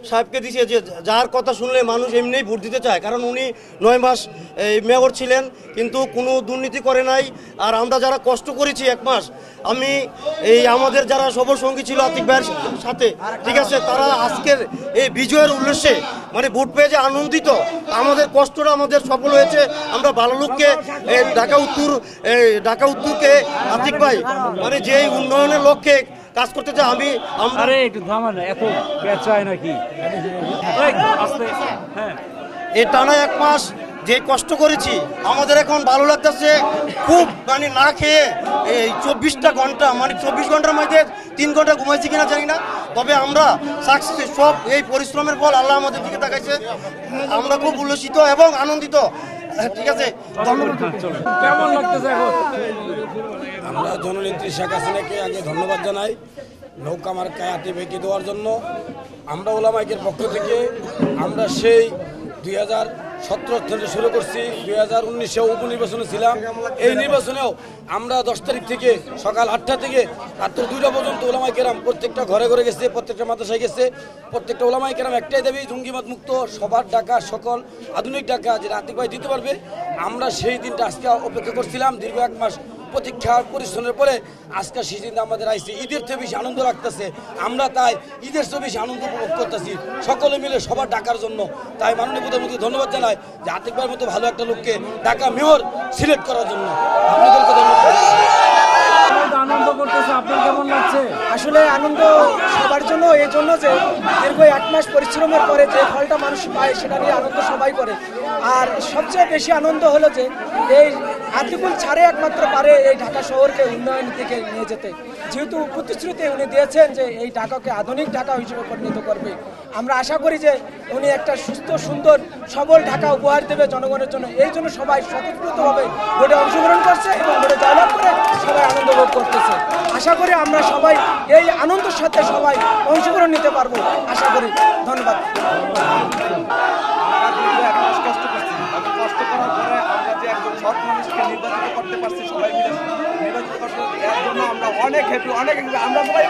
সাহেবকে দিছে, যে যার কথা শুনলে মানুষ এমনিই ভোট দিতে চায়, কারণ উনি 9 মাস এই মেয়র ছিলেন কিন্তু কোনো দুর্নীতি করে নাই। আর আমরা যারা কষ্ট করেছি 1 মাস, আমি এই আমাদের যারা সবর সঙ্গী ছিল আতিক ভাইয়ের সাথে, ঠিক আছে, তারা আজকের এই বিজয়ের উল্লাসে মানে ভোট পেয়ে যে আনন্দিত, আমাদের কষ্টটা আমাদের সফল হয়েছে। আমরা ভালো লোককে ঢাকা উত্তরকে আতিক ভাই মানে যে উন্নয়নের লক্ষ্যে কাজ করতে চাই। আরে একটু থামান, এত বেচায় নাকি? হ্যাঁ, এই টানা 1 মাস যে কষ্ট করেছি আমাদের এখন ভালো লাগতেছে খুব, মানে না খেয়ে এই 24টা ঘন্টা মানে 24 ঘন্টার মধ্যে 3 ঘন্টা ঘুমাইছি কিনা জানি না, তবে আমরা সাকসেস, সব এই পরিশ্রমের ফল আল্লাহ আমাদের দিকে তাকাইছে। আমরা খুব উল্লসিত এবং আনন্দিত। ঠিক আছে, কেমন লাগতেছে এখন? আমরা জননেত্রী শেখ হাসিনাকে আগে ধন্যবাদ জানাই নৌকা মার্কায় আতিক ভাইকে দেওয়ার জন্য। আমরা ওলামাইকের পক্ষ থেকে আমরা সেই 2017 থেকে শুরু করছি, 2019-এ উপনির্বাচনে ছিলাম। এই নির্বাচনেও আমরা 10 তারিখ থেকে সকাল 8টা থেকে রাত্র 2টা পর্যন্ত ওলামাই কেরাম প্রত্যেকটা ঘরে ঘরে গেছে, প্রত্যেকটা মাদ্রাসায় গেছে। প্রত্যেকটা ওলামাই কেরাম একটাই দাবি, জঙ্গিবাদ মুক্ত সবার টাকা, সকল আধুনিক টাকা যেটা আতিক ভাই দিতে পারবে। আমরা সেই দিনটা আজকে অপেক্ষা করছিলাম দীর্ঘ 1 মাস প্রতীক্ষার পরিশ্রমের পরে। আজকে সেই দিনটা আমাদের আইসে, ঈদের চেয়ে বেশি আনন্দ লাগতেছে। আমরা তাই ঈদের চেয়ে বেশি আনন্দ উপভোগ করতেছি সকলে মিলে সবার টাকার জন্য। তাই মাননীয় প্রধানমন্ত্রী ধন্যবাদ জানাই যে আতিক ভাইয়ের মতো ভালো একটা লোককে ঢাকা মেয়র সিলেক্ট করার জন্য। আপনাদেরকে ধন্যবাদ। আনন্দ করতেছে, আপনার কেমন লাগছে? আসলে আনন্দ সবার জন্য, এই জন্য যে দীর্ঘ 1 মাস পরিশ্রমের পরে যে ফলটা মানুষ পায় সেটা নিয়ে আনন্দ সবাই করে। আর সবচেয়ে বেশি আনন্দ হলো যে এই আতিকুল ছাড়ে একমাত্র পারে এই ঢাকা শহরকে উন্নয়নের দিকে নিয়ে যেতে। যেহেতু প্রতিশ্রুতি উনি দিয়েছেন যে এই ঢাকাকে আধুনিক ঢাকা হিসেবে পরিণত করবে, আমরা আশা করি যে উনি একটা সুস্থ সুন্দর সবল ঢাকা উপহার দেবে জনগণের জন্য। এই জন্য সবাই স্বতঃস্ফূর্তভাবে ভোটে অংশগ্রহণ করছে এবং ভোটে জয়লাভ করে সবাই আনন্দ ভোগ করতেছে। আশা করি আমরা সবাই এই আনন্দের সাথে সবাই অংশগ্রহণ নিতে পারবো, আশা করি। ধন্যবাদ। কষ্ট করছি, কষ্ট করার পরে আমরা যে একজন সৎ মানুষকে নির্বাচিত করতে পারছি, সবাই মিলে নির্বাচিত করতে, এর জন্য আমরা অনেক হ্যাপি, অনেক হ্যাপি। আমরা সবাই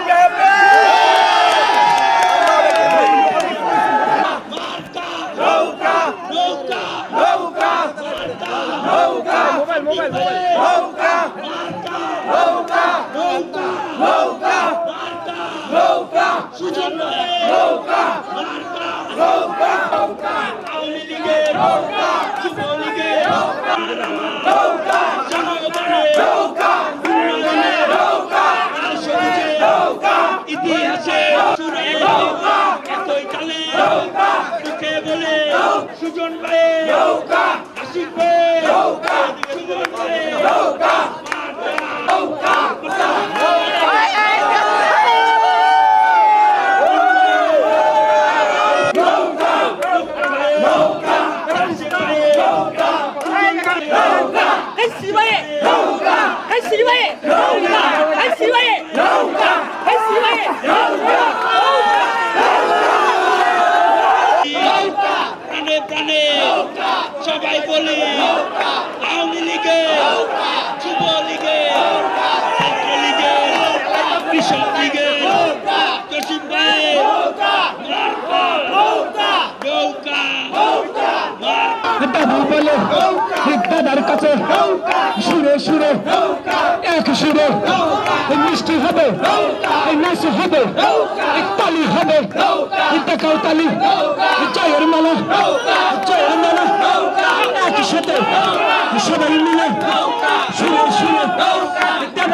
ইতিহাসে এতই কালে মুখে বলে সুজন ভাই আশিক ভাই সুজন ভাই প্রাণে প্রাণে সবাই বলি আওয়ামী লীগে, যুব লীগে, ছাত্র লীগে, কৃষক লীগে, জসিম ভাই দাদার কাছে সুরে সুরে এক সুরে মিষ্টি হবে, নাচ হবে, তালি হবে, টাকাও তালি, জয়ের মালা, জয়ের মালা, একসাথে সবাই মিলে সুরে সুরে